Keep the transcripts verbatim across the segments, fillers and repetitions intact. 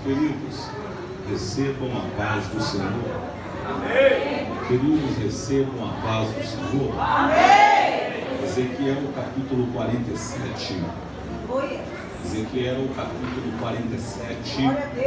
Queridos, recebam a paz do Senhor. Amém. Queridos, recebam a paz do Senhor. Amém. Ezequiel capítulo quarenta e sete. Ezequiel capítulo quarenta e sete,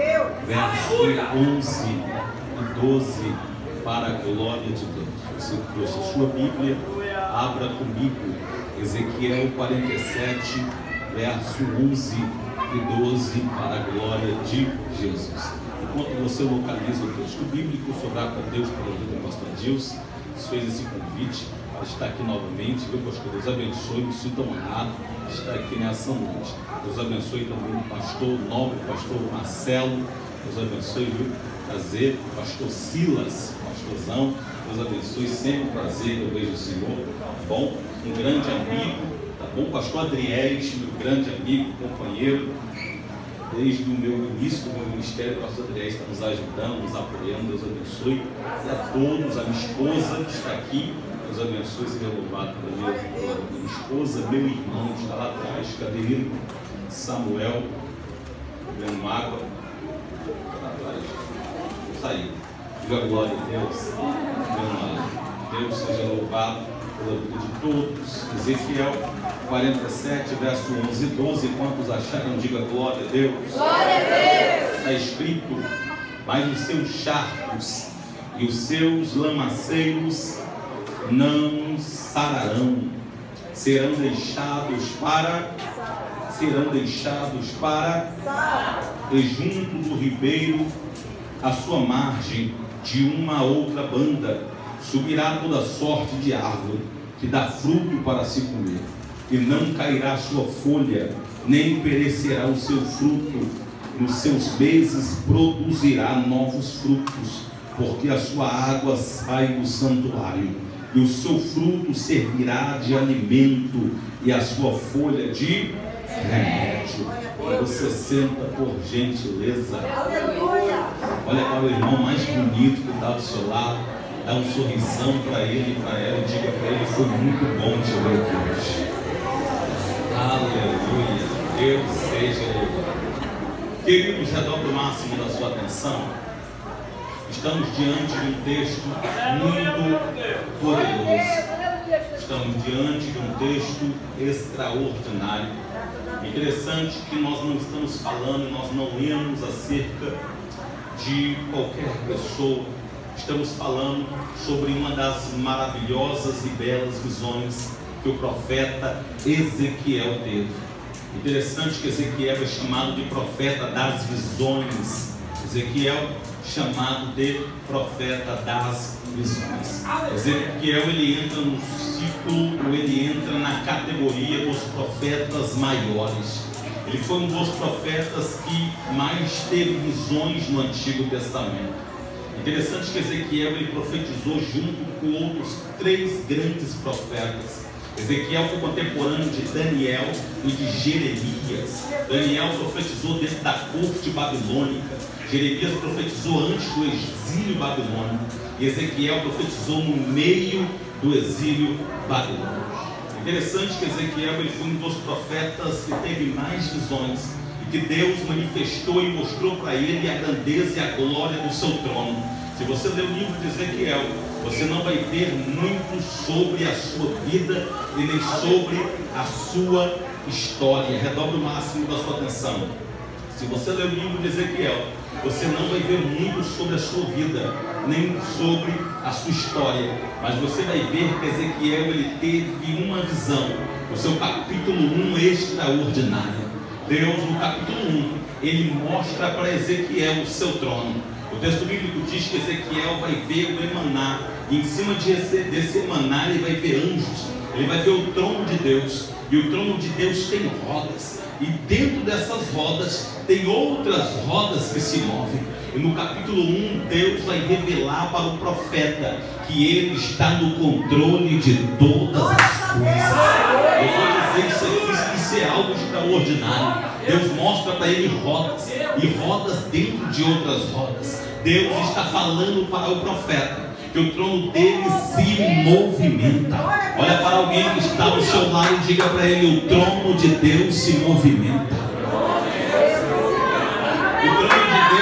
verso onze e doze, para a glória de Deus. Você trouxe a sua Bíblia, abra comigo Ezequiel quarenta e sete, verso onze e doze, para a glória de Jesus. Enquanto você localiza o texto bíblico, sobrar para Deus pela vida do pastor Gilson, fez esse convite para estar aqui novamente, viu, pastor? Deus abençoe, me sinto honrado de estar aqui nessa noite. Deus abençoe também o pastor nobre, o pastor Marcelo, Deus abençoe, viu? Prazer, o pastor Silas, pastorzão, Deus abençoe, sempre um prazer que eu vejo o Senhor, tá bom? Um grande amigo, tá bom? Pastor Adriés, meu grande amigo, companheiro, desde o meu início do meu ministério, o pastor Adriés está nos ajudando, nos apoiando, Deus abençoe, e a todos, a minha esposa que está aqui, Deus abençoe, seja louvado pela minha, pela minha esposa, meu irmão que está lá atrás, cadê ele? Samuel, bebendo água, está lá atrás, está aí, diga glória a Deus, Deus seja louvado pela vida de todos. Ezequiel quarenta e sete, verso onze e doze, quantos acharam, diga glória a Deus. Glória a Deus. Está escrito: mas os seus charcos e os seus lamaceiros não sararão, serão deixados para serão deixados para e junto do ribeiro à sua margem de uma outra banda subirá toda sorte de árvore que dá fruto para se comer, e não cairá sua folha, nem perecerá o seu fruto. Nos seus meses produzirá novos frutos, porque a sua água sai do santuário, e o seu fruto servirá de alimento, e a sua folha de remédio. Você senta, por gentileza. Olha para o irmão mais bonito que está do seu lado, dá um sorrisão para ele e para ela, e diga para ele: foi muito bom te ver aqui hoje. Aleluia, Deus seja louvado. Queridos, redobre o máximo da sua atenção. Estamos diante de um texto muito poderoso. Estamos diante de um texto extraordinário. Interessante que nós não estamos falando, nós não lemos acerca de qualquer pessoa. Estamos falando sobre uma das maravilhosas e belas visões que o profeta Ezequiel teve. Interessante que Ezequiel é chamado de profeta das visões. Ezequiel chamado de profeta das visões. Ezequiel, ele entra no ciclo, ele entra na categoria dos profetas maiores. Ele foi um dos profetas que mais teve visões no Antigo Testamento. Interessante que Ezequiel, ele profetizou junto com outros três grandes profetas. Ezequiel foi contemporâneo de Daniel e de Jeremias. Daniel profetizou dentro da corte babilônica. Jeremias profetizou antes do exílio babilônico. E Ezequiel profetizou no meio do exílio babilônico. Interessante que Ezequiel, ele foi um dos profetas que teve mais visões, e que Deus manifestou e mostrou para ele a grandeza e a glória do seu trono. Se você ler o livro de Ezequiel, você não vai ver muito sobre a sua vida e nem sobre a sua história. Redobre o máximo da sua atenção. Se você ler o livro de Ezequiel, você não vai ver muito sobre a sua vida, nem sobre a sua história, mas você vai ver que Ezequiel, ele teve uma visão, o seu capítulo um extraordinária. Deus, no capítulo um, ele mostra para Ezequiel o seu trono. O texto bíblico diz que Ezequiel vai ver o emaná, e em cima desse emaná ele vai ver anjos, ele vai ver o trono de Deus, e o trono de Deus tem rodas, e dentro dessas rodas tem outras rodas que se movem. E no capítulo um, Deus vai revelar para o profeta que ele está no controle de todas as coisas. Eu vou dizer isso aqui, isso é algo extraordinário. Deus mostra para ele rodas, e rodas dentro de outras rodas. Deus está falando para o profeta que o trono dele se movimenta. Olha para alguém que está ao seu lado e diga para ele: o trono de Deus se movimenta. O trono de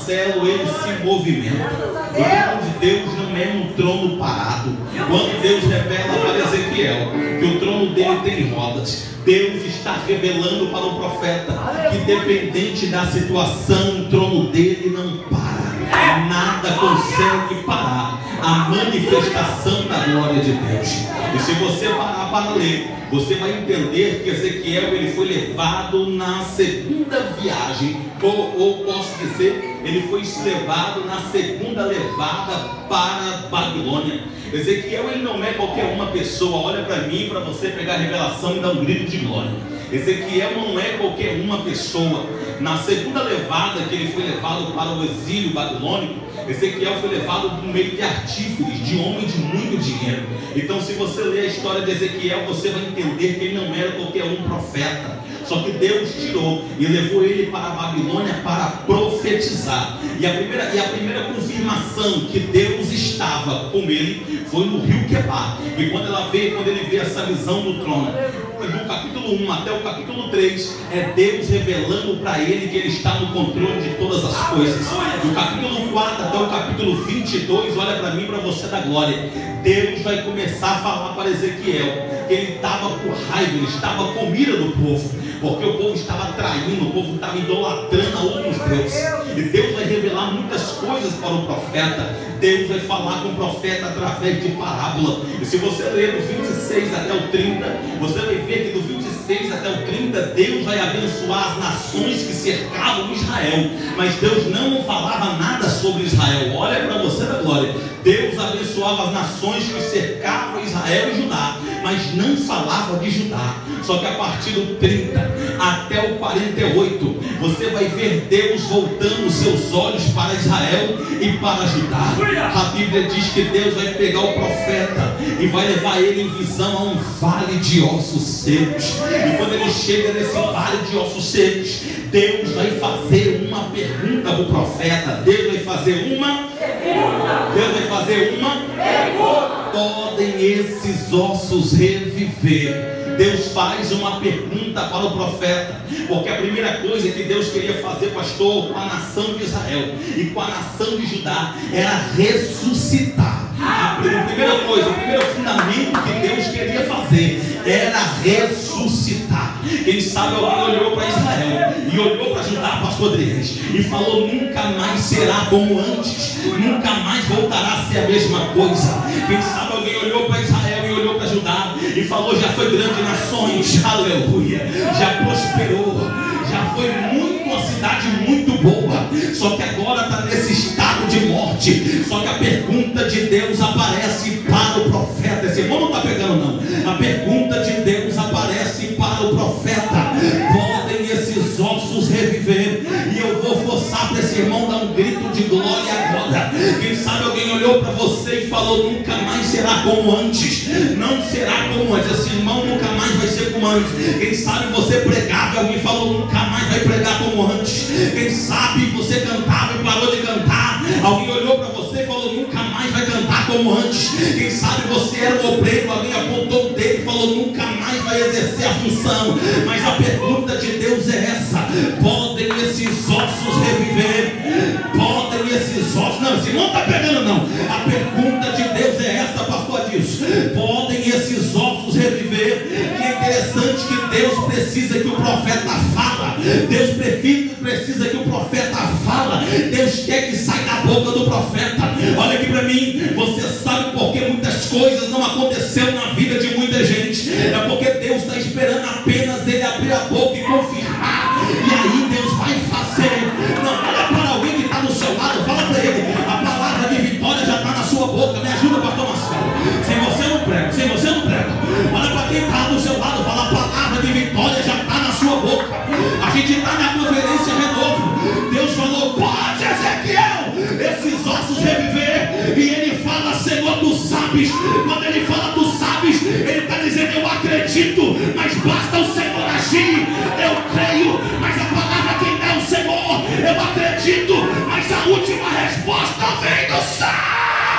Marcelo, ele se movimenta. O trono de Deus não é um trono parado. Quando Deus revela para Ezequiel que o trono dele tem rodas, Deus está revelando para o profeta que, dependente da situação, o trono dele não para. Nada consegue parar a manifestação da glória de Deus. E se você parar para ler, você vai entender que Ezequiel ele foi levado na segunda viagem, ou, ou posso dizer, ele foi levado na segunda levada para Babilônia. Ezequiel ele não é qualquer uma pessoa. Olha para mim, para você pegar a revelação e dar um grito de glória. Ezequiel não é qualquer uma pessoa. Na segunda levada que ele foi levado para o exílio babilônico, Ezequiel foi levado no meio de artífices, de homens de muito dinheiro. Então, se você ler a história de Ezequiel, você vai entender que ele não era qualquer um profeta. Só que Deus tirou e levou ele para a Babilônia para profetizar. E a primeira, e a primeira confirmação que Deus estava com ele foi no rio Quebar. E quando ela veio, quando ele vê essa visão do trono, do capítulo um até o capítulo três, é Deus revelando para ele que ele está no controle de todas as coisas. Do capítulo quatro até o capítulo vinte e dois, olha para mim e para você da glória, Deus vai começar a falar para Ezequiel que ele estava com raiva, ele estava com ira do povo, porque o povo estava traindo, o povo estava idolatrando a outros deuses. E Deus vai revelar muitas coisas para o profeta. Deus vai falar com o profeta através de parábola. E se você ler do vinte e seis até o trinta, você vai ver que do vinte e seis até o trinta, Deus vai abençoar as nações que cercavam Israel. Mas Deus não falava nada sobre Israel. Olha para você da glória. Deus abençoava as nações que cercavam Israel e Judá, mas não falava de Judá. Só que a partir do trinta até o quarenta e oito, você vai ver Deus voltando os seus olhos para Israel e para Judá. A Bíblia diz que Deus vai pegar o profeta e vai levar ele em visão a um vale de ossos secos. E quando ele chega nesse vale de ossos secos, Deus vai fazer uma pergunta para o profeta. Deus vai fazer uma pergunta. Deus vai fazer uma pergunta. Podem esses ossos reviver? Deus faz uma pergunta para o profeta, porque a primeira coisa que Deus queria fazer, pastor, com a nação de Israel e com a nação de Judá era ressuscitar. A primeira coisa, o primeiro fundamento que Deus queria fazer era ressuscitar. Quem sabe alguém olhou para Israel e olhou para Judá, pastor Adriano, e falou: nunca mais será como antes, nunca mais voltará a ser a mesma coisa. Quem sabe alguém olhou para Israel e olhou para Judá e falou: já foi grande nações, aleluia, já prosperou, já foi muito, uma cidade muito boa, só que agora está nesse estado de morte. Só que a pergunta de Deus aparece para o profeta. Esse irmão não está pegando não. A pergunta de Deus aparece para o profeta: podem esses ossos reviver? E eu vou forçar para esse irmão dar um grito de glória agora. Quem sabe alguém olhou para você e falou: nunca mais será como antes, não será como antes. Esse irmão nunca mais vai ser como antes. Quem sabe você pregava e alguém falou: nunca mais vai pregar como antes. Quem sabe você cantava e parou de cantar, alguém olhou para você e falou: nunca mais vai cantar como antes. Quem sabe você era um obreiro, alguém apontou o dedo e falou: nunca mais vai exercer a função. Mas a pergunta de Deus é essa: podem esses ossos reviver? Podem esses ossos... Não, esse não está pegando não. A pergunta de Deus é essa, pastor Adilson: podem esses ossos reviver? E é interessante que Deus precisa que o profeta fala. Deus precisa que o profeta fala. Deus quer que saia da boca do profeta. Olha aqui para mim, você sabe por que muitas coisas não aconteceram na vida de muita gente? É porque Deus está esperando apenas ele abrir a boca e confirmar, e aí Deus vai fazer. Não, olha para alguém que está do seu lado, fala para ele: a palavra de vitória já está na sua boca. Me ajuda, pastor Marcelo. Sem você não prega, sem você não prega. Olha para quem está do seu lado, fala: a palavra de vitória já está na sua boca. A gente está na conferência Renovo. Deus falou: pode, Ezequiel, esses ossos reviver. E ele fala: Senhor, tu sabes. Quando ele fala tu sabes, ele está dizendo: eu acredito, mas basta o Senhor agir. Eu creio, mas a palavra quem é o Senhor. Eu acredito, mas a última resposta vem do céu.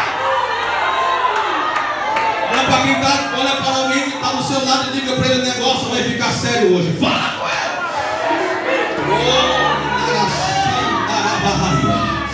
Olha para quem está, olha para alguém que está do seu lado e diga para ele: o negócio vai ficar sério hoje. Fala com ele. Oh,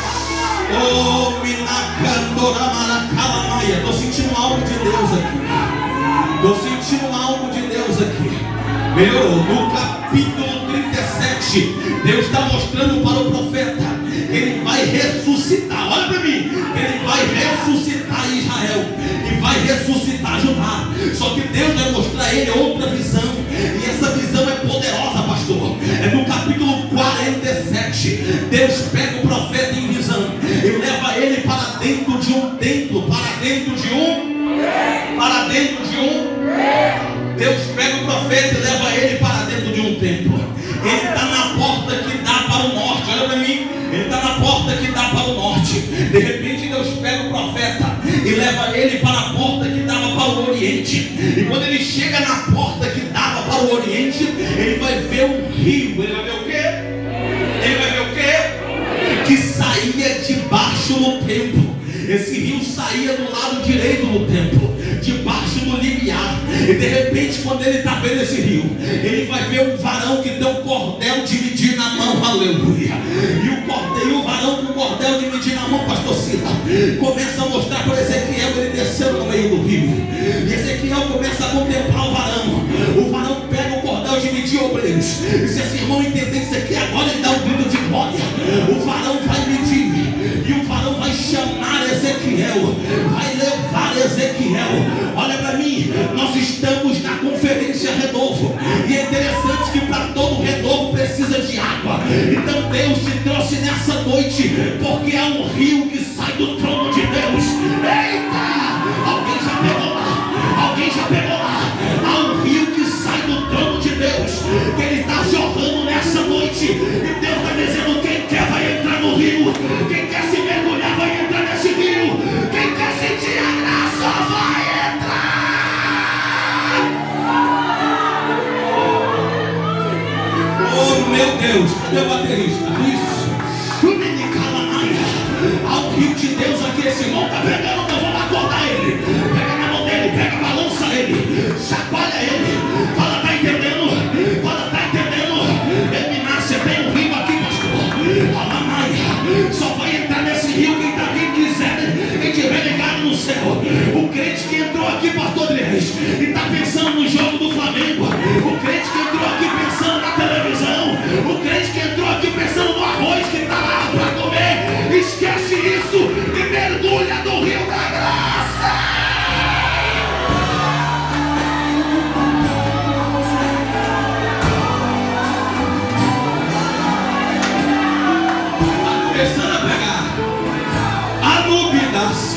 Estou sentindo algo de Deus aqui. Estou sentindo algo de Deus aqui. Melhorou. No capítulo trinta e sete, Deus está mostrando para o profeta que ele vai ressuscitar. Olha para mim. Ele vai ressuscitar Israel e vai ressuscitar Judá. Só que Deus vai mostrar a ele outra visão. E essa visão é poderosa, pastor. É no capítulo quarenta e sete. Deus pega o profeta em visão e leva ele para dentro de um templo. Para dentro de um Para dentro de um Deus pega o profeta e leva ele para dentro de um templo. Ele está na porta que dá para o norte. Olha para mim. Ele está na porta que dá para o norte. De repente Deus pega o profeta e leva ele para a porta que dava para o oriente. E quando ele chega na porta que dava para o oriente, ele vai ver um rio. Ele vai ver o quê? Ele vai ver o quê? Que saía de baixo do templo. Esse rio saía do lado direito do templo, debaixo do limiar. E de repente, quando ele está vendo esse rio, ele vai ver um varão que tem um cordel de medir na mão. Aleluia. E o cordel, e o varão com o cordel de medir na mão, pastor Sila, começa a mostrar para Ezequiel ele descendo no meio do rio. E Ezequiel começa a contemplar o varão. O varão pega o cordel de medir obreiros. E se esse irmão entender isso aqui, agora ele dá um grito de glória. O varão vai medir. E o varão vai chamar Ezequiel, vai levar Ezequiel. Olha para mim, nós estamos na conferência Renovo. E é interessante que para todo renovo precisa de água. Então Deus te trouxe nessa noite, porque há um rio que sai do trono de Deus. Eita! Alguém já pegou lá? Alguém já pegou lá? Há um rio que sai do trono de Deus, que ele está jorrando nessa noite. E Deus está dizendo: quem quer vai entrar no rio. Quem quer se mergulhar vai entrar nesse rio. Quem quer sentir a graça vai entrar. Oh meu Deus, cadê o baterista? Isso. Há um rio de Deus aqui. Esse irmão está pegando, então vamos acordar ele. Pega na mão dele, pega, balança ele, chacoalha ele. Fala, tá entendendo? Fala, tá entendendo? Eminácia, tem um rio aqui, pastor. Alamaia, só vai entrar nesse rio quem tá quem quiser, quem tiver ligado no céu. O crente que entrou aqui, pastor Andrés, e está pensando no jogo do Flamengo. O crente que entrou aqui pensando na televisão. O crente que entrou aqui pensando no arroz que está lá para comer. Esquece isso e mergulha no rio da graça. Começando a pegar Anubidas,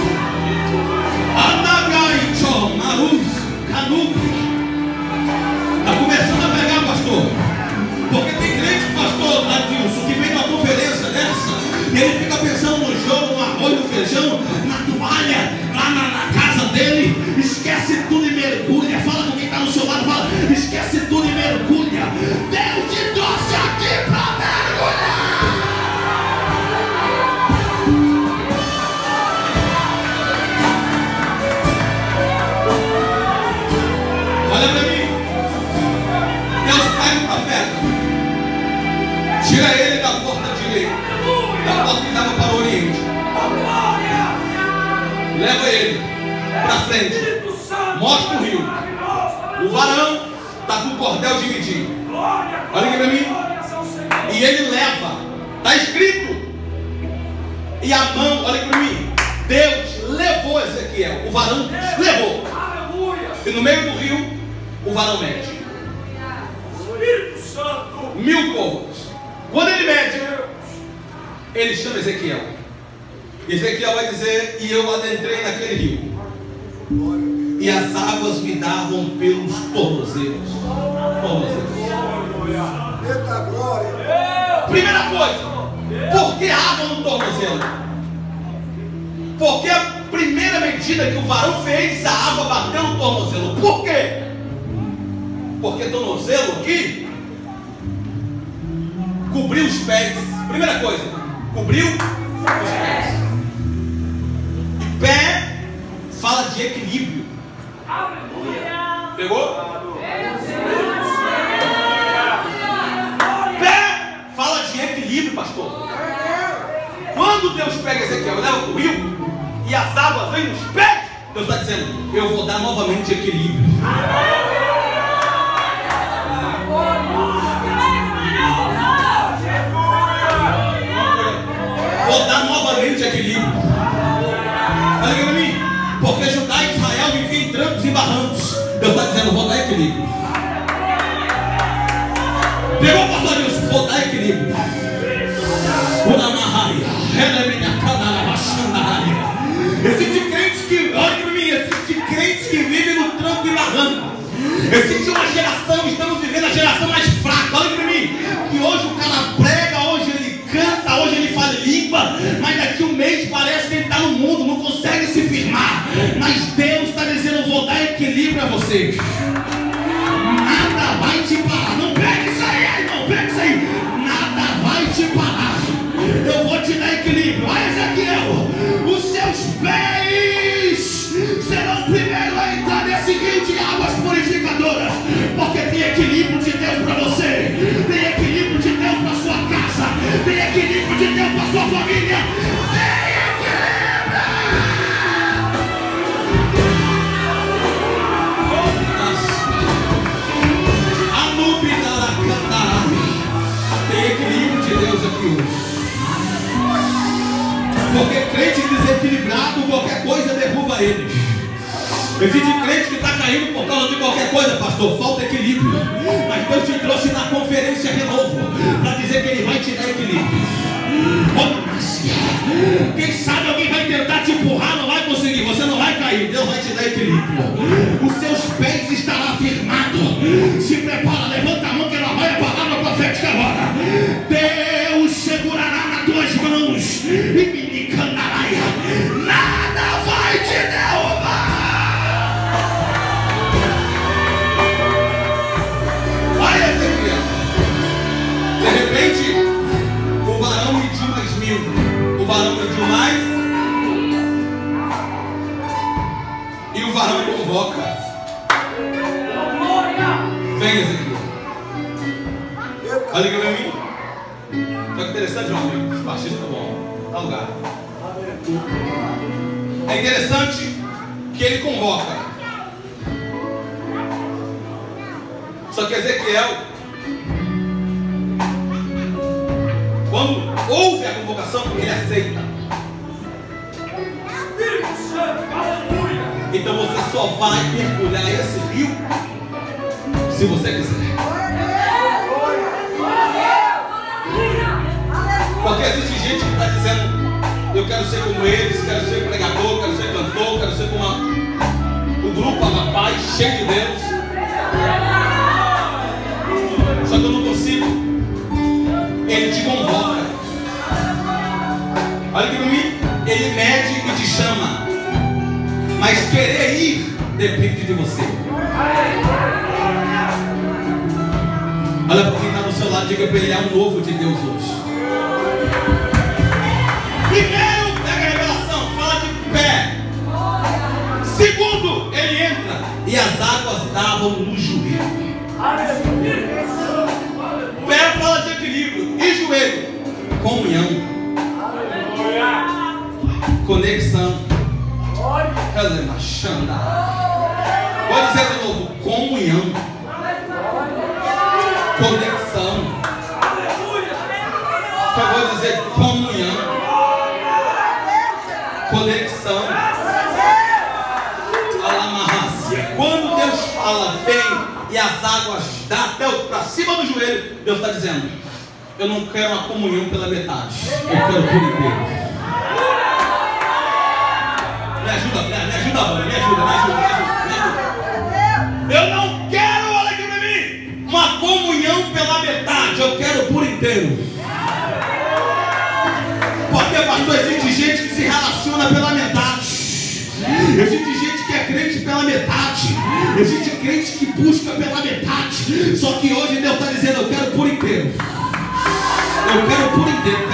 Anagaicho, Marus, Canubi. Está começando a pegar, pastor. Porque tem crente, pastor Adilson, que vem numa conferência dessa e ele fica pensando no jogo, no arroz, no feijão, na toalha, lá na, na casa dele. Esquece tudo e mergulha. Fala com quem está no seu lado, fala: esquece tudo e mergulha. Deus te trouxe aqui para mergulhar. Olha para mim. Deus pega o profeta, tira ele da porta direita, da porta que dava para o oriente, leva ele para frente, mostra o rio. O varão está com o cordel de medir. Olha aqui para mim. E ele leva, está escrito. E a mão, olha aqui para mim. Deus levou Ezequiel, o varão levou. E no meio do rio, o varão mede mil côvados. Quando ele mede, ele chama Ezequiel. Ezequiel vai dizer: e eu adentrei naquele rio, e as águas me davam pelos tornozelos. Tornozelos. Eita glória! Primeira coisa, por que água no tornozelo? Porque a primeira medida que o varão fez, a água bateu no tornozelo. Por quê? Porque tornozelo aqui cobriu os pés. Primeira coisa, cobriu os pés. E pé fala de equilíbrio. Pegou? Pé fala de equilíbrio, pastor. Quando Deus pega Ezequiel, leva para o rio, e vem nos pés. Deus está dizendo, eu vou dar novamente equilíbrio. Vou dar novamente equilíbrio. Olha aqui para mim. Porque Judá e Israel viviam em trancos e barrancos. Deus está dizendo, vou dar equilíbrio. Pegou, pastor Nilson, vou dar equilíbrio. Existem crentes que, olha para mim, existem crentes que vivem no tranco e barranco. Existe uma geração, estamos vivendo a geração mais fraca. Olha para mim, que hoje o cara prega, hoje ele canta, hoje ele fala língua, mas daqui a um mês parece que ele está no mundo, não consegue se firmar. Mas Deus está dizendo, vou dar equilíbrio a vocês. Nada vai te parar. Não pega isso aí, não pega isso aí. Nada vai te parar. Eu vou te dar equilíbrio. Olha, Ezequiel, os seus pés serão primeiro a entrar nesse rio de águas purificadoras, porque tem equilíbrio de Deus para você, tem equilíbrio de Deus para sua casa, tem equilíbrio de Deus para sua família, tem equilíbrio. A nuvem da cantará. Tem equilíbrio de Deus aqui hoje. Porque crente desequilibrado, qualquer coisa derruba ele. Existe crente que está caindo por causa de qualquer coisa, pastor, falta equilíbrio. Mas Deus te trouxe na conferência Renovo para dizer que Ele vai te dar equilíbrio. Quem sabe alguém vai tentar te empurrar, não vai conseguir, você não vai cair, Deus vai te dar equilíbrio. Os seus pés estarão firmados. Se prepara, levanta a mão que ela vai a palavra profética agora. Deus segurará nas tuas mãos e me cantará. Nada vai te derrubar. Olha, Ezequiel. De repente, o varão mediu mais mil. O varão mediu mais. E o varão convoca. Vem, Ezequiel. Olha aqui pra mim. Só que interessante, meu amigo. Esse baixista tá bom. Dá lugar. É interessante que ele convoca. Só que Ezequiel, quando ouve a convocação, ele aceita. Então você só vai mergulhar esse rio se você quiser. Porque existe gente que está dizendo, eu quero ser como eles, quero ser pregador, quero ser cantor, quero ser como a, o grupo Amapaz, cheio de Deus. Só que eu não consigo. Ele te convoca. Olha aqui para mim. Ele mede e te chama. Mas querer ir depende de você. Olha para quem está do seu lado, diga para ele, é um novo de Deus hoje. Primeiro, pega a revelação, fala de pé. Segundo, ele entra e as águas davam no joelho. Pé fala de equilíbrio. E joelho? Comunhão. Conexão. Vou dizer de novo, comunhão. Conexão. Eu vou dizer comunhão. Conexão. Alamarrácia. Quando Deus fala, vem e as águas dá até para cima do joelho, Deus está dizendo, eu não quero uma comunhão pela metade, eu quero por inteiro. Me ajuda, me ajuda, mano, me ajuda, me ajuda, me ajuda, me ajuda. Eu não quero, olha aqui para mim, uma comunhão pela metade, eu quero por inteiro. Porque, pastor, existe gente que se relaciona pela metade. Existe gente que é crente pela metade. Existe crente que busca pela metade. Só que hoje Deus está dizendo, eu quero por inteiro. Eu quero por inteiro.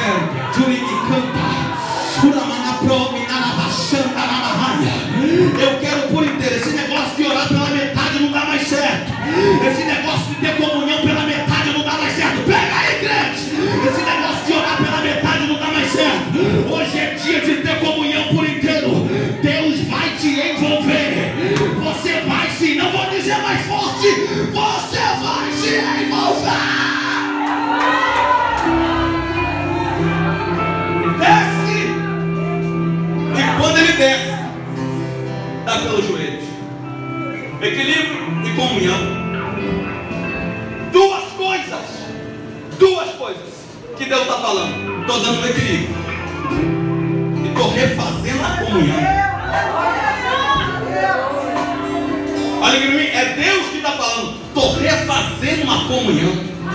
Eu quero por inteiro. Esse negócio de orar pela metade não dá mais certo. Esse negócio de ter comunhão pela metade não dá mais certo. Pega aí, crente. Esse negócio de orar pela metade não dá mais certo. Hoje é dia de ter comunhão por inteiro. Deus Desce. E quando ele desce, dá pelos joelhos. Equilíbrio e comunhão. Duas coisas. Duas coisas que Deus está falando. Estou dando um equilíbrio. E estou refazendo a comunhão. Olha aqui para mim, é Deus que está falando. Estou refazendo uma comunhão.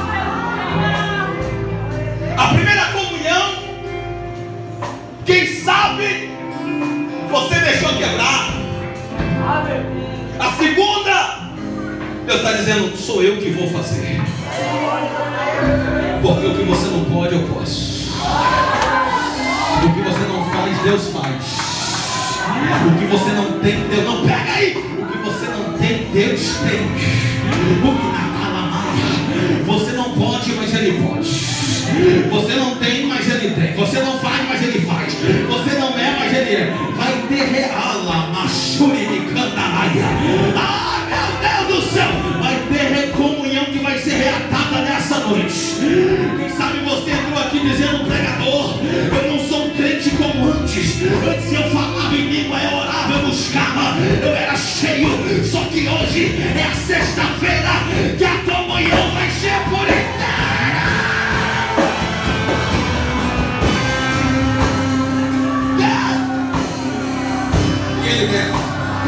A primeira comunhão, quem sabe você deixou quebrar. A segunda, Deus está dizendo, sou eu que vou fazer. Porque o que você não pode, eu posso. O que você não faz, Deus faz. O que você não tem, Deus não pega aí. O que você não tem, Deus tem. O que na calamaia, você não pode, mas Ele pode. Você não tem, mas Ele tem. Você não faz, mas Ele faz. Você não é, mas Ele é. Vai ter reala, machuri de candalaia. Ah, meu Deus do céu. Vai ter comunhão que vai ser reatada nessa noite. Quem sabe você entrou aqui dizendo, pregador, eu não sou um crente como antes. Antes eu falava em língua, eu orava, eu buscava, eu era cheio. Só que hoje é a sexta-feira que a comunhão vai ser por inteira. E ele desce.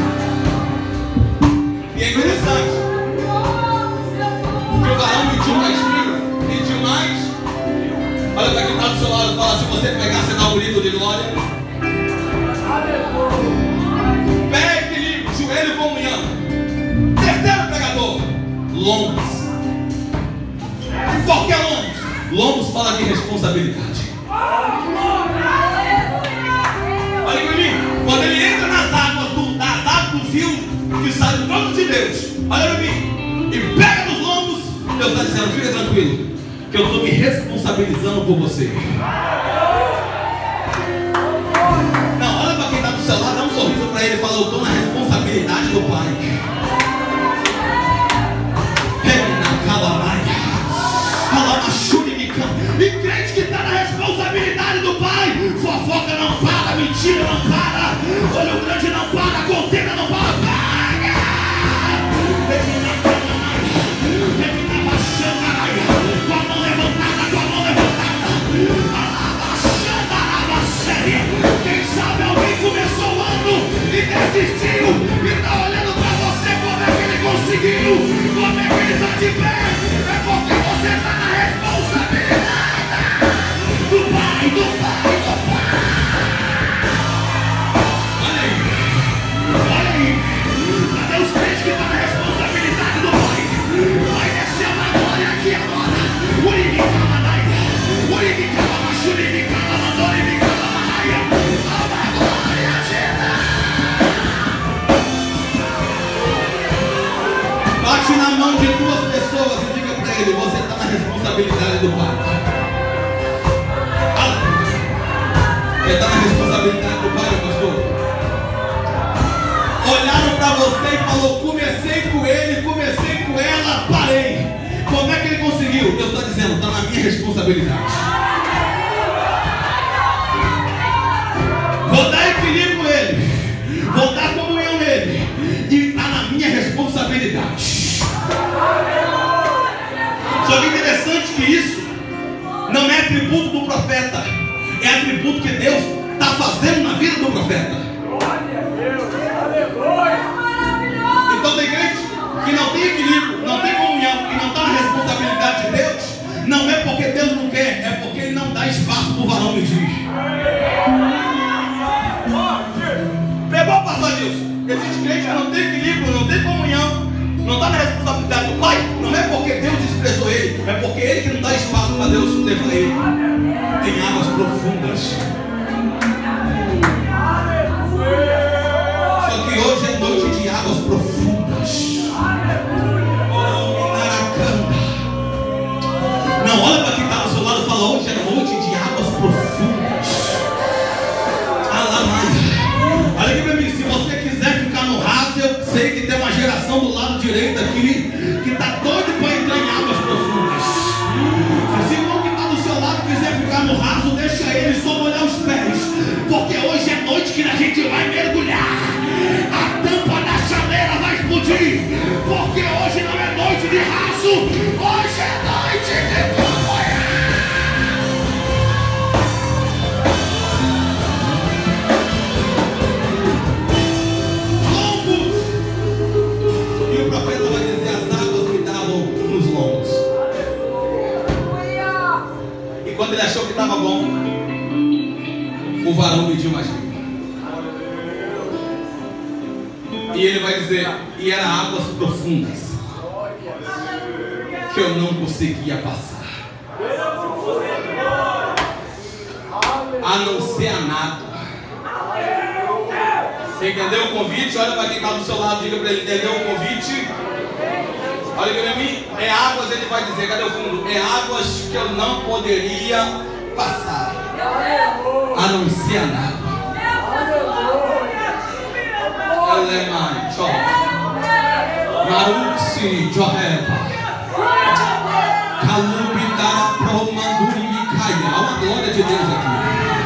E é interessante que o varão pediu mais filho, pediu mais. Olha para quem está do seu lado e fala, se você pegar, você dá um grito de glória. Pé, equilíbrio, joelho e comunhão. Terceiro pregador, lombos. Por que lombos? Lombos fala de responsabilidade. Olha para mim, quando ele entra nas águas do, das águas do rio que sai do trono de Deus, olha para mim, e pega nos lombos, Deus está dizendo, fica tranquilo, que eu estou me responsabilizando por você. Não, olha para quem está do seu lado, dá um sorriso para ele e fala, eu estou na responsabilidade do Pai. E crente que está na responsabilidade do Pai, fofoca não para, mentira não para, olho grande não para, contenda não para, paga! Termina baixando a raia, com a mão levantada, com a mão levantada, abaixando a aba séria. Quem sabe alguém começou o ano e desistiu, e está olhando para você como é que ele conseguiu, como é que ele está de pé, é porque você está na responsabilidade. Do Pai, do Pai, do Pai. Olha aí, olha aí. Cadê os crentes que estão na responsabilidade do Pai? Vai descer uma glória aqui agora. Uribica, manaia. Uribica, machuribica, mandoribica, manaia. Uma glória chega. Bate na mão de duas pessoas e diga para ele, você está na responsabilidade do Pai. Ele está na responsabilidade do Pai, pastor. Olharam para você e falou, comecei com ele, comecei com ela, parei. Como é que ele conseguiu? Deus está dizendo, está na minha responsabilidade. Vou dar equilíbrio com ele, vou dar comunhão nele, e está na minha responsabilidade. Só que interessante que isso não é atributo do profeta, é atributo que Deus está fazendo na vida do profeta. Então tem crente que não tem equilíbrio, não tem comunhão e não está na responsabilidade de Deus. Não é porque Deus não quer, é porque Ele não dá espaço para o varão medir. Pegou, pastor Dilson? Existe crente que não tem equilíbrio, não tem comunhão, não está na responsabilidade do Pai. Não é porque Deus desprezou ele, é porque ele que não dá espaço para Deus levar ele. Tem águas profundas. Só que hoje é noite de águas profundas. Não, olha para quem está ao seu lado e fala, hoje é noite de águas profundas. Alamaia. Olha aqui para mim, se você quiser ficar no raso, eu sei que tem uma geração do lado direito aqui que está doido para entrar em águas profundas. quando ele achou que estava bom, o varão pediu mais vinho. E ele vai dizer, e eram águas profundas que eu não conseguia passar, a não ser a nada. Você entendeu o convite? Olha para quem está do seu lado, diga para ele, entendeu o convite? Olha para mim, é águas, ele vai dizer, cadê o fundo? É águas que eu não poderia passar, a não ser a nada. Alemã, Jó, Maruxi, Joheva, Calubidara, Promanduri, Micaia. Há uma glória de Deus aqui.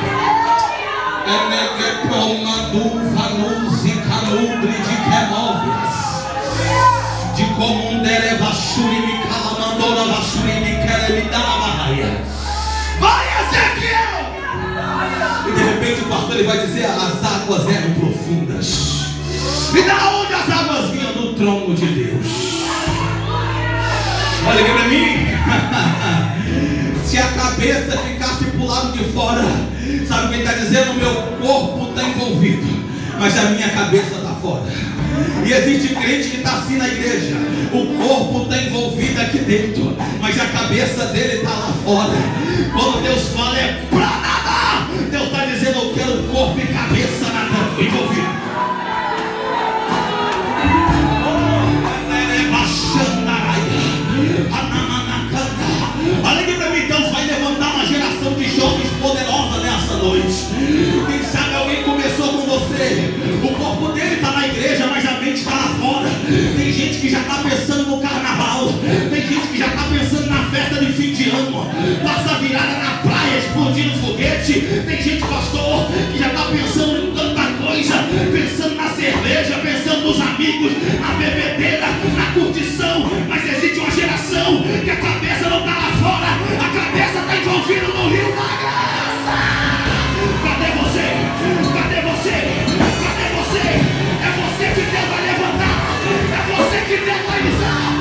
Eneque, Promandu, Vanuzi, Caludri, de Quemóveis, de Comundere, Vachuri, Micalamandora, Vachuri, Miquere, Midarabaia. Vai, Ezequiel! E de repente o pastor ele vai dizer, as águas eram profundas. E da onde as águas vinham? Do trono de Deus. Olha aqui para mim. Se a cabeça ficasse para o lado de fora, sabe o que ele está dizendo? O meu corpo está envolvido, mas a minha cabeça está fora. E existe crente que está assim na igreja, o corpo está envolvido aqui dentro, mas a cabeça dele está lá fora. Quando Deus fala é para nada, Deus está dizendo, eu quero corpo e cabeça nada envolvido. Olha aqui para mim, Deus vai levantar uma geração de jovens poderosa nessa noite. Quem sabe alguém começou com você, o corpo dele está na igreja, mas a mente está lá fora. Tem gente que já está pensando no carnaval, tem gente que já está pensando na festa de fim de ano, passa virada na praia explodindo foguete. Tem gente, pastor, que já está pensando em tanta coisa, pensando na cerveja, pensando nos amigos, na bebedeira, na curtição. Mas existe uma geração que a cabeça não está lá fora, a cabeça está envolvida no rio da graça. Cadê você? Cadê você? Cadê você? É você que Deus vai levantar, é você que Deus vai usar.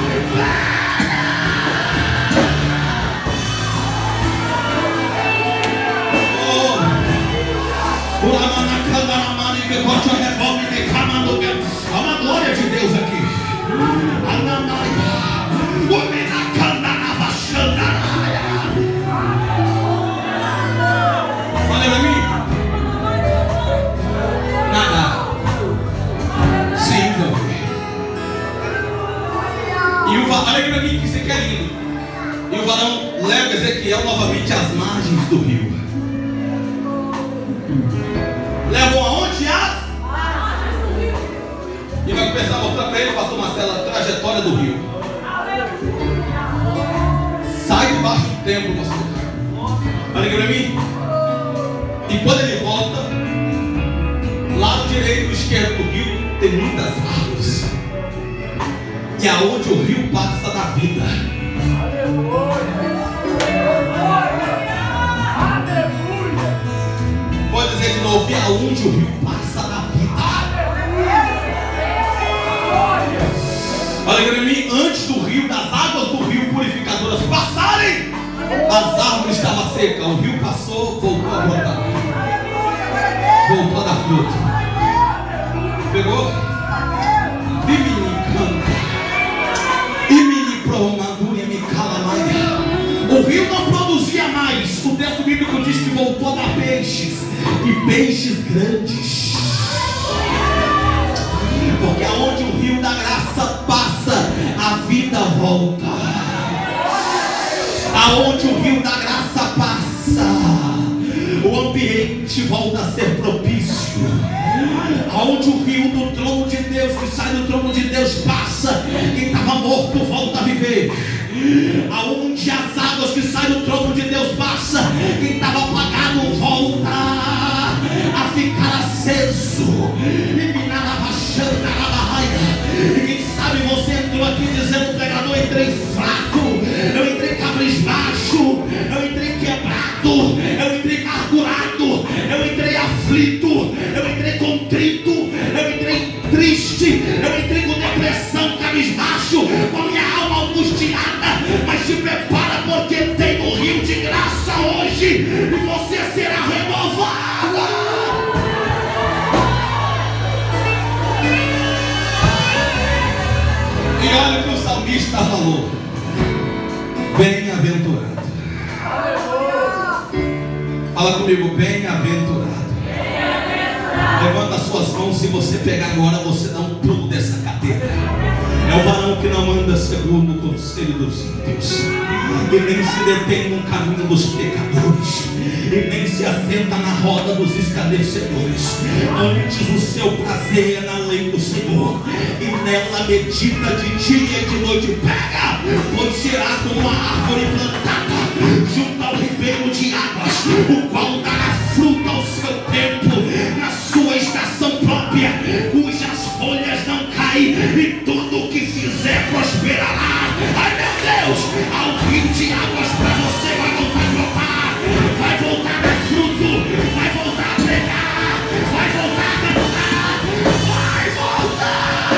Há uma glória de Deus aqui. Olha para mim. Nada. Se envolver. E o varão, olha aqui para mim que você quer lindo. E o varão leva Ezequiel novamente às margens do rio. Levam aonde? As? E vai começar a mostrar para ele, pastor Marcelo, a trajetória do rio. Sai debaixo do templo, pastor. Olha aqui para mim. E quando ele volta, lado direito e esquerdo do rio tem muitas árvores. E aonde o rio passa da vida. Pode dizer de novo, e aonde o rio passa da vida. Olha para mim, antes do rio, das águas do rio purificadoras passarem, as árvores estavam secas, o rio passou, voltou a brotar, voltou a dar fruto. Pegou? E me canta, e me promadura, e me calamaia. O rio não produzia mais. O texto bíblico diz que voltou a dar peixes, e peixes grandes. Porque aonde o rio da graça passa, a vida volta. Aonde o rio da graça passa, o ambiente volta a ser propício. Aonde o rio do trono de Deus, que sai do trono de Deus, passa, quem estava morto volta a viver. Aonde as águas que saem do trono de Deus passa, quem estava apagado volta a ficar aceso. E quem sabe você entrou aqui dizendo, pregador, eu entrei fraco, eu entrei cabisbaixo, eu entrei quebrado, eu entrei amargurado, eu entrei aflito, eu entrei contrito, eu entrei triste, eu entrei com depressão, cabisbaixo, com a minha alma angustiada. Mas se prepara hoje e você será renovada. E olha o que o salmista falou: bem-aventurado. Fala comigo, bem-aventurado. Levanta as suas mãos. Se você pegar agora, você dá um pulo dessa cadeira. É o varão que não anda segundo o conselho dos ímpios, e nem se detém no caminho dos pecadores, e nem se assenta na roda dos escarnecedores. Antes o seu prazer é na lei do Senhor, e nela medita de dia e de noite. Pega, pois será como uma árvore plantada junto ao ribeiro de águas, o qual dará fruto ao seu tempo, na sua estação própria, cujas folhas não caem, e tudo o que fizer prosperará. Ai meu Deus, ao rio de águas para você vai voltar a brotar, vai voltar a dar fruto, vai voltar a pregar, vai voltar a cantar, vai voltar.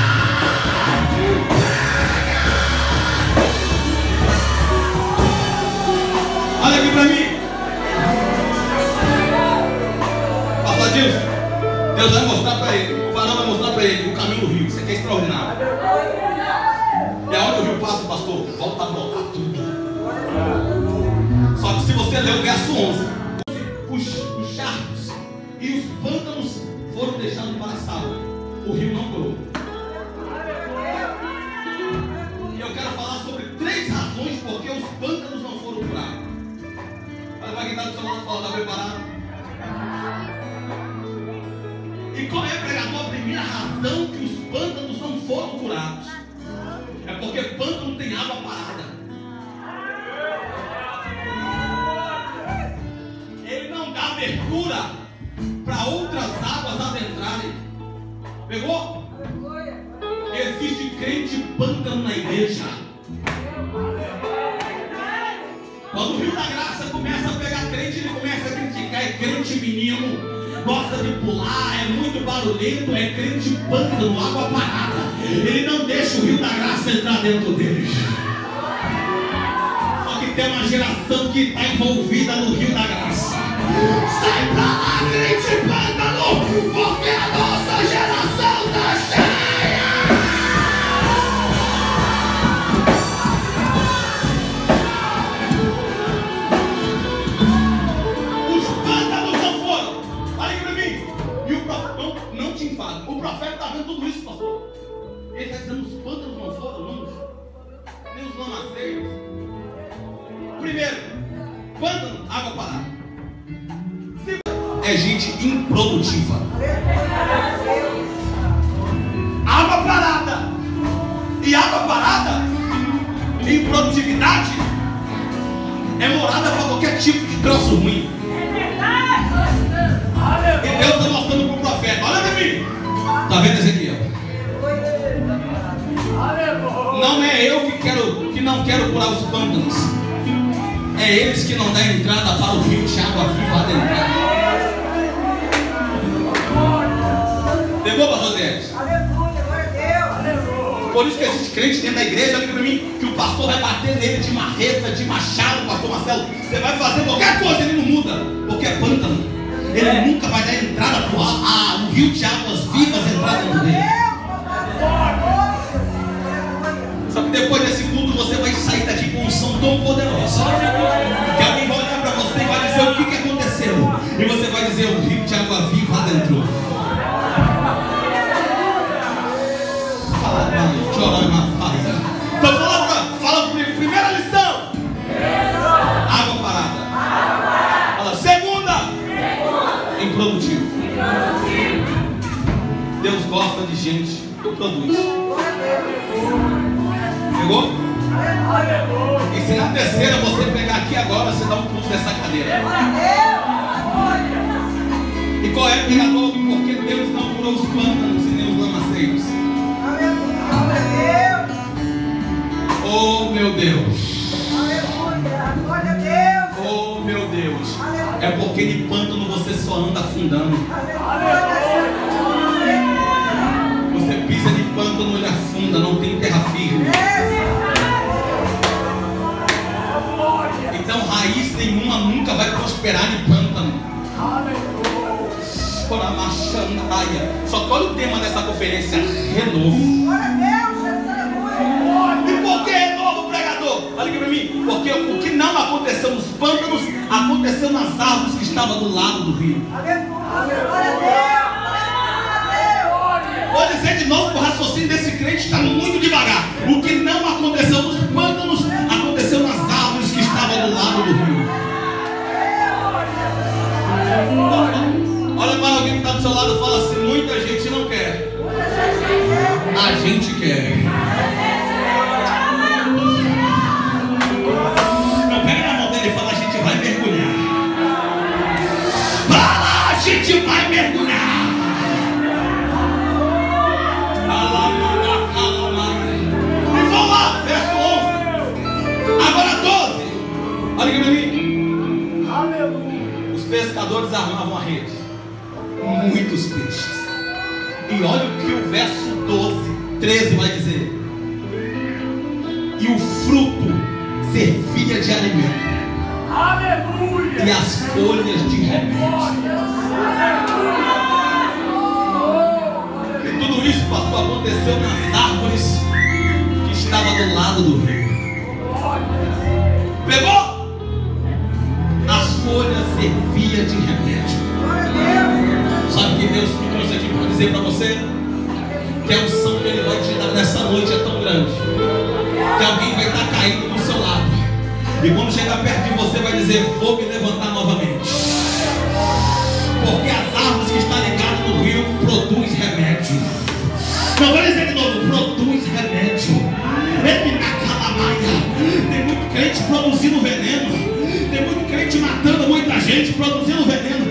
Olha aqui para mim, Pastor Dilson. Deus vai mostrar para ele, o varão vai mostrar para ele o caminho do rio. Isso aqui é extraordinário. E aonde o rio passa, pastor, volta a botar tudo. Só que se você ler o verso onze, os, os charcos e os pântanos foram deixados para a sala, o rio não curou. E eu quero falar sobre três razões porque os pântanos não foram curados. Olha para quem está do seu lado e fala: está preparado? E qual é, pregador, a primeira razão que os pântanos não foram curados? É porque pântano tem água parada. Ele não dá abertura para outras águas adentrarem. Pegou? Existe crente pântano na igreja. Quando o Rio da Graça começa a pegar crente, ele começa a criticar. É crente menino, gosta de pular, é muito barulhento, é crente pântano, água parada. Ele não deixa o Rio da Graça entrar dentro deles. Só que tem uma geração que está envolvida no Rio da Graça. Sai pra lá, crente pântano, porque a nossa geração está cheia. Os pântanos não foram. Olha aqui pra mim. E o profeta, não, não te enfado, o profeta está vendo tudo isso, pastor. Ele está dizendo: os pântanos não foram, não, nem os lamaceiros. Primeiro, pântano, água parada. Segundo, é gente improdutiva. Água parada. E água parada, improdutividade, é morada para qualquer tipo de troço ruim. E Deus está mostrando para o profeta: olha para mim. Está vendo Ezequiel? Não é eu que, quero, que não quero curar os pântanos, é eles que não dão entrada para o rio de água viva adentrar. Pegou, pastor Deus? Por isso que existe crente dentro da igreja, olha para mim, que o pastor vai bater nele de marreta, de machado. Pastor Marcelo, você vai fazer qualquer coisa, ele não muda, porque é pântano. Ele nunca vai dar entrada para o um rio de águas vivas entrar dentro dele. Só que depois desse culto você vai sair daqui com um som tão poderoso que alguém vai olhar para você e vai dizer: o que, que aconteceu? E você vai dizer: o rio de água viva adentrou. Então fala, fala comigo. Primeira lição: água parada. Fala. Segunda: improdutivo. Deus gosta de gente que produz. Pegou? E se na terceira você pegar aqui agora, você dá um pulo dessa cadeira. E qual é, pregador? Porque Deus não curou os pântanos e nem os lamaceiros. Oh meu Deus. Oh meu Deus. É porque de pântano você só anda afundando. Você pisa de pântano, ele afunda, não tem terra firme. Então raiz nenhuma nunca vai prosperar em pântano. Só que olha o tema dessa conferência: renovo. E por que renovo, pregador? Olha aqui para mim. Porque o que não aconteceu nos pântanos aconteceu nas árvores que estavam do lado do rio. Vou dizer de novo que o raciocínio desse crente está muito devagar. O que não aconteceu nos pântanos aconteceu nas árvores que estavam do lado do rio. Olha para alguém que está do seu lado e fala assim: muita gente não quer, a gente quer. Não, pega na mão dele e fala: a gente vai mergulhar. Fala: a gente vai mergulhar. E vamos lá, verso onze. Agora doze. Olha aqui para mim. Aleluia. Os pescadores armavam a rede, muitos peixes. E olha o que o verso doze, treze vai dizer: e o fruto servia de alimento. Aleluia. E as folhas de remédio. E tudo isso, pastor, aconteceu nas árvores que estavam do lado do rio. Pegou? As folhas serviam de remédio. Sabe que Deus me trouxe aqui para dizer para você que a unção que Ele vai te dar nessa noite é tão grande que alguém vai estar caindo do seu lado, e quando chegar perto de você vai dizer: vou me levantar novamente. Porque as árvores que estão ligadas no rio produzem remédio. Não vou dizer de novo: produz remédio. Tem muito crente produzindo veneno. Tem muito crente matando muita gente, produzindo veneno.